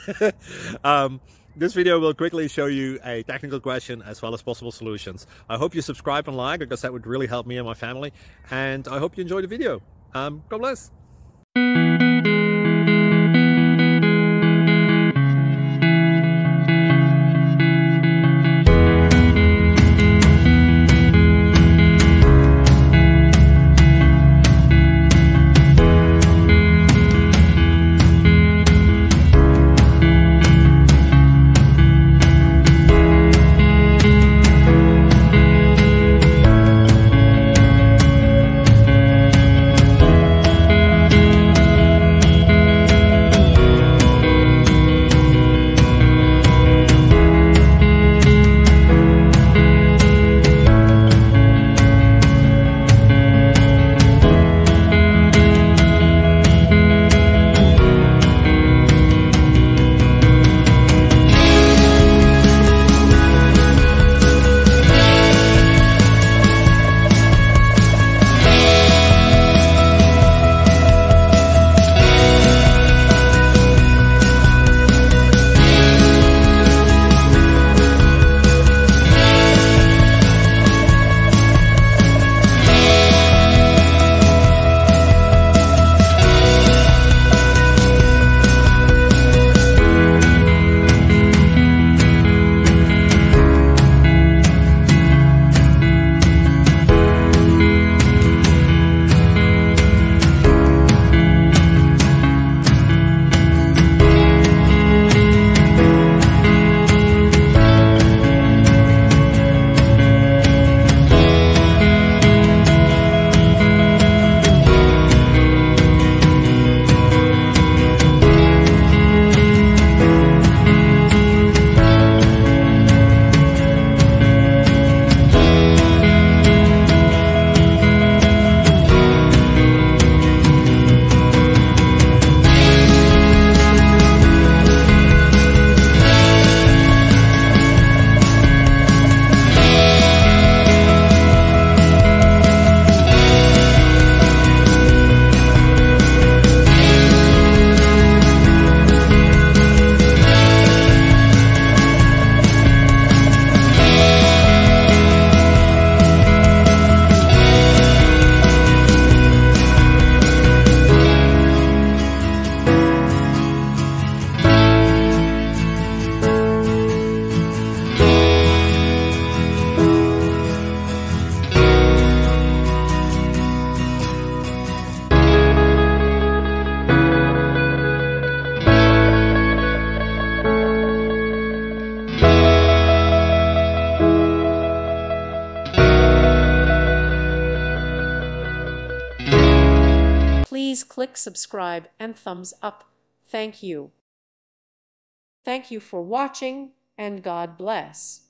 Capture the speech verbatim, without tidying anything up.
um, this video will quickly show you a technical question as well as possible solutions. I hope you subscribe and like, because that would really help me and my family. And I hope you enjoy the video. Um, God bless. Please click subscribe and thumbs up. Thank you. Thank you for watching, and God bless.